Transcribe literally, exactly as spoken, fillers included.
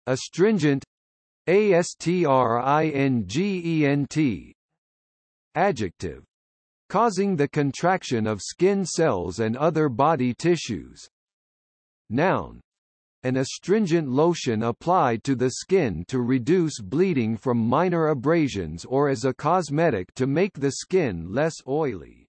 Astringent, astringent. Adjective, causing the contraction of skin cells and other body tissues. Noun, an astringent lotion applied to the skin to reduce bleeding from minor abrasions or as a cosmetic to make the skin less oily.